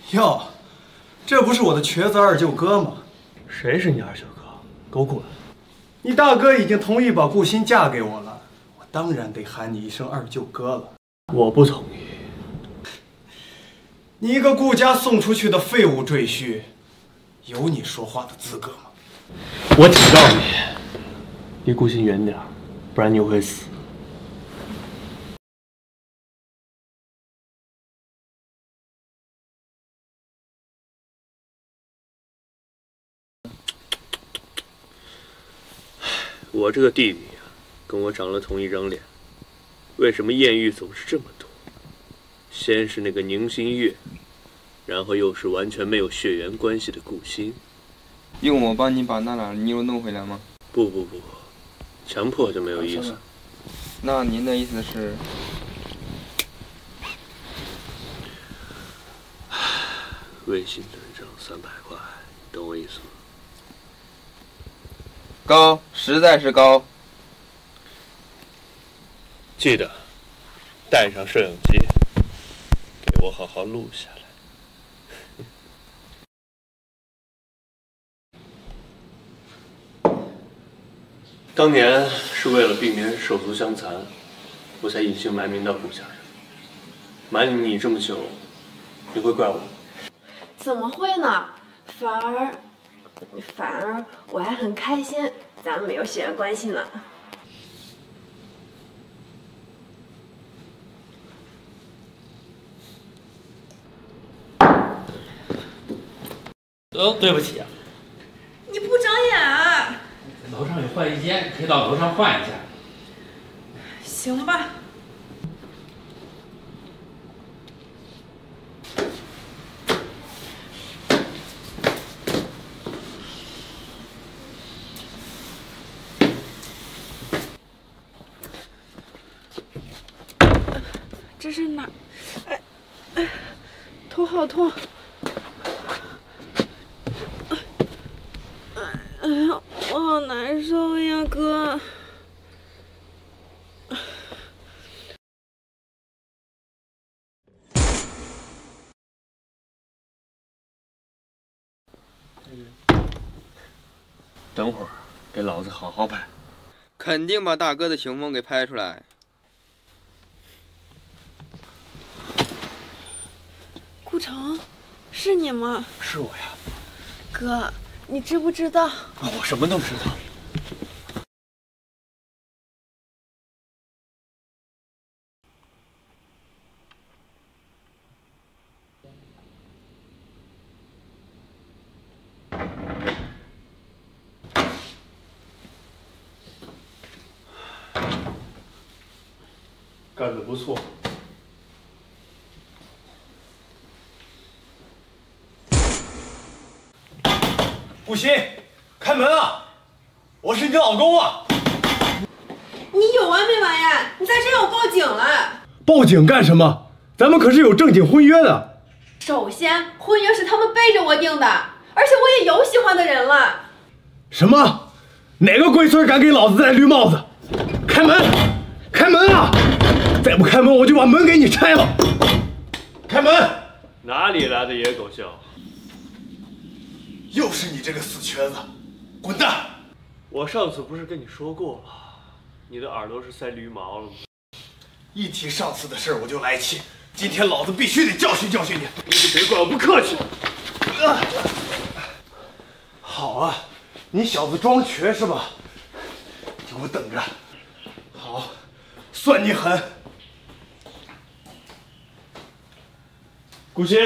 哟，这不是我的瘸子二舅哥吗？ 谁是你二舅哥？给我滚！ 你大哥已经同意把顾欣嫁给我了，我当然得喊你一声二舅哥了。 我不同意。 你一个顾家送出去的废物赘婿，有你说话的资格吗？ 我警告你，离顾欣远点，不然你会死。我这个弟弟呀，跟我长了同一张脸，为什么艳遇总是这么多？先是那个宁新月，然后又是完全没有血缘关系的顾欣。 用我帮你把那俩妞弄回来吗？ 不，强迫就没有意思。 那您的意思是？ 微信转账300块，懂我意思吗？ 高，实在是高。 记得带上摄影机，给我好好录下来。当年是为了避免手足相残，我才隐姓埋名到顾家人。瞒你这么久，你会怪我吗？ 怎么会呢？反而我还很开心，咱们没有血缘关系呢。 对不起啊， 你不长眼啊！ 楼上有换衣间，可以到楼上换一下。 行吧。这是哪？头好痛！哎呀，我好难受呀，哥！ 等会儿给老子好好拍。 肯定把大哥的雄风给拍出来。 顾城，是你吗？ 是我呀。 哥，你知不知道？ 我什么都知道。干得不错。 顾欣，开门啊！我是你老公啊！ 你有完没完呀？你再这样我报警了！ 报警干什么？咱们可是有正经婚约的。 首先，婚约是他们背着我定的，而且我也有喜欢的人了。 什么？哪个龟孙敢给老子戴绿帽子？开门！开门啊！再不开门，我就把门给你拆了！开门！ 哪里来的野狗叫？ 又是你这个死瘸子！滚蛋！ 我上次不是跟你说过了，你的耳朵是塞驴毛了吗？ 一提上次的事我就来气，今天老子必须得教训教训你！ 你可别怪我不客气。 好啊，你小子装瘸是吧？你给我等着！好，算你狠！ 顾欣，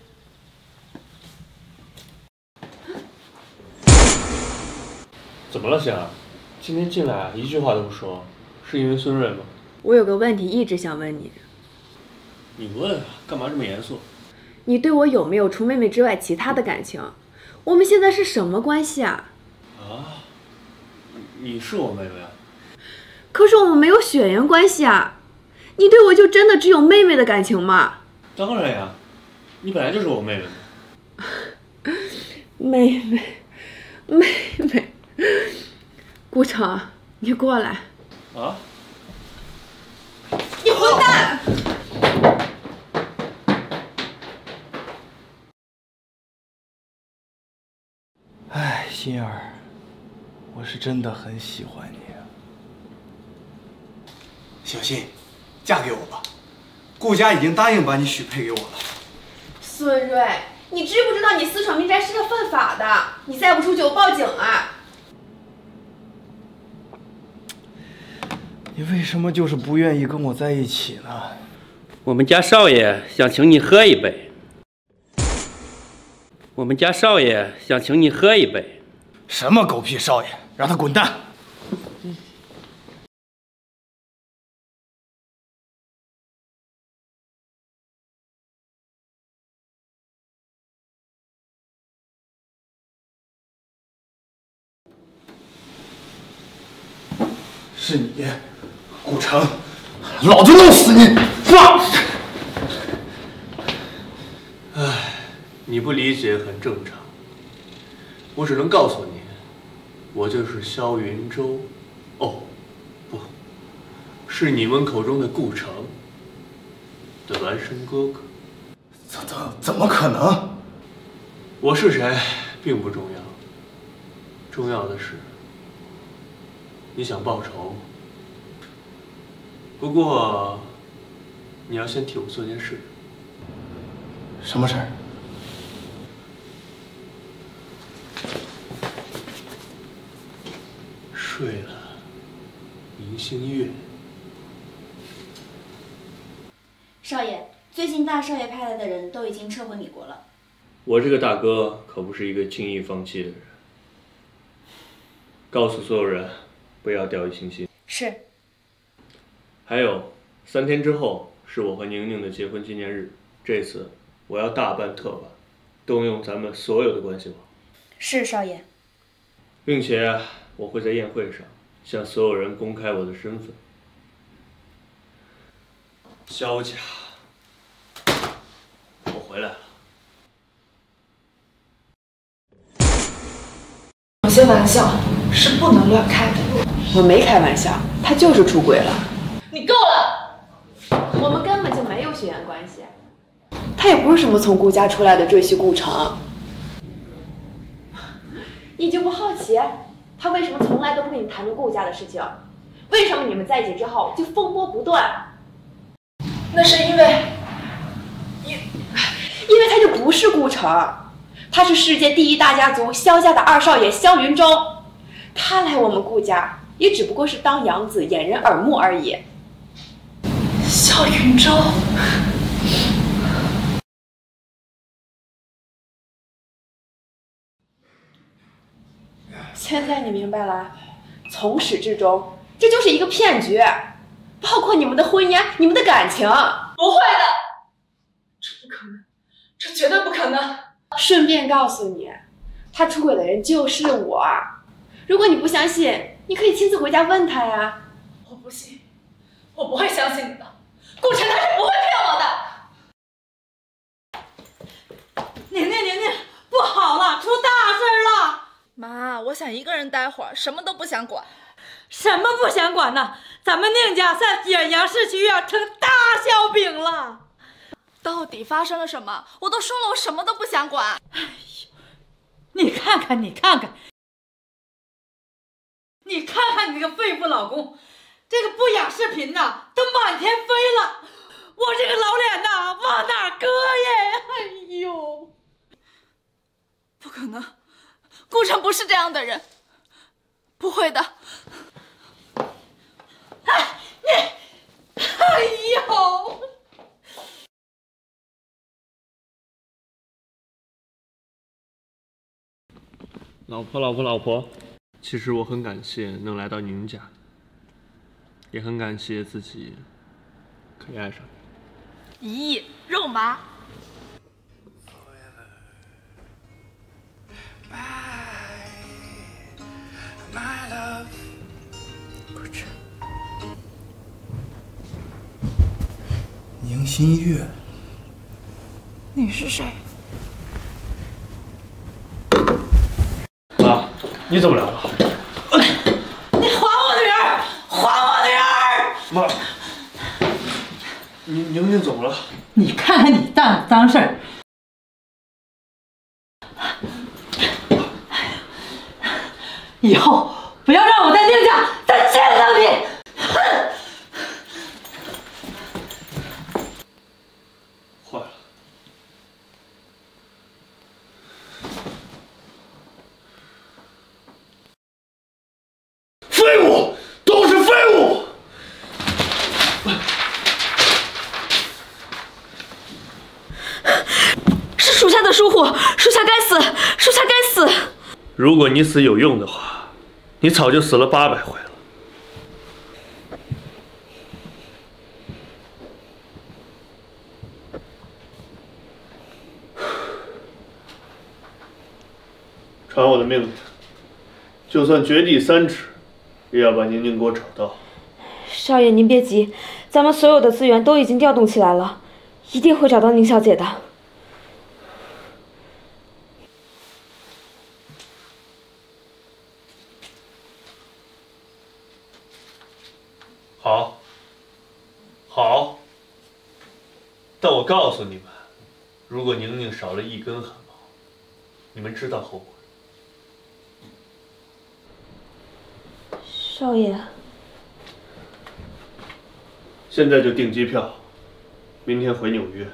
怎么了，贤儿？今天进来一句话都不说，是因为孙瑞吗？ 我有个问题一直想问你， 你问啊，干嘛这么严肃？ 你对我有没有除妹妹之外其他的感情？我们现在是什么关系啊？ 啊？你是我妹妹啊？ 可是我们没有血缘关系啊！你对我就真的只有妹妹的感情吗？ 当然呀，你本来就是我妹妹嘛。 妹妹，顾城，你过来！ 啊？ 你混蛋！ 心儿，我是真的很喜欢你啊。小心，嫁给我吧，顾家已经答应把你许配给我了。 孙瑞，你知不知道你私闯民宅是要犯法的？你再不出去，我报警啊！ 你为什么就是不愿意跟我在一起呢？ 我们家少爷想请你喝一杯。我们家少爷想请你喝一杯。 什么狗屁少爷，让他滚蛋！是你，顾城，老子弄死你！放！ 唉，你不理解很正常。我只能告诉你，我就是萧云舟。哦，不，是你们口中的顾城的孪生哥哥。 怎么可能？ 我是谁并不重要，重要的是你想报仇。不过你要先替我做件事。 什么事儿？ 睡了宁星月。 少爷，最近大少爷派来的人都已经撤回米国了。 我这个大哥可不是一个轻易放弃的人。告诉所有人，不要掉以轻心。 是。 还有3天之后是我和宁宁的结婚纪念日，这次我要大办特办，动用咱们所有的关系网。 是少爷。 并且我会在宴会上向所有人公开我的身份。萧家，我回来了。 有些玩笑是不能乱开的。 我没开玩笑，他就是出轨了。 你够了！ 我们根本就没有血缘关系，他也不是什么从顾家出来的赘婿顾城。你就不好奇他为什么从来都不跟你谈论顾家的事情？为什么你们在一起之后就风波不断？ 那是因为他就不是顾城，他是世界第一大家族萧家的2少爷萧云舟，他来我们顾家也只不过是当养子掩人耳目而已。 萧云舟， 现在你明白了，从始至终这就是一个骗局，包括你们的婚姻，你们的感情。 不会的，这不可能，这绝对不可能。 顺便告诉你，他出轨的人就是我。如果你不相信，你可以亲自回家问他呀。 我不信，我不会相信你的。顾城他是不会骗我的。 宁宁，不好了，出大事了！ 妈，我想一个人待会儿，什么都不想管。 什么不想管呢？咱们宁家在远洋市区要成大馅饼了。 到底发生了什么？我都说了，我什么都不想管。 哎呦，你看看你这个废物老公，这个不雅视频呐，都满天飞了。我这个老脸呐，往哪搁呀？哎呦， 不可能，顾城不是这样的人，不会的。 哎呦！ 老婆，其实我很感谢能来到您家，也很感谢自己可以爱上你。 咦，肉麻。 不是，宁新月， 你是谁？ 妈，你怎么来了？ 你还我的人！还我的人！ 妈，宁怎么了？ 你看看你干的脏事儿！ 以后不要让我在宁家再见到你！哼！ 坏了， 废物，都是废物！ 是属下的疏忽，属下该死，属下该死。 如果你死有用的话，你早就死了800回了。传我的命令，就算掘地3尺，也要把宁宁给我找到。 少爷，您别急，咱们所有的资源都已经调动起来了，一定会找到宁小姐的。 好，好，但我告诉你们，如果宁宁少了1根汗毛，你们知道后果。 少爷， 现在就订机票，明天回纽约。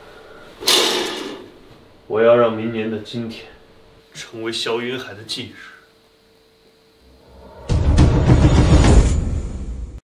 我要让明年的今天成为萧云海的忌日。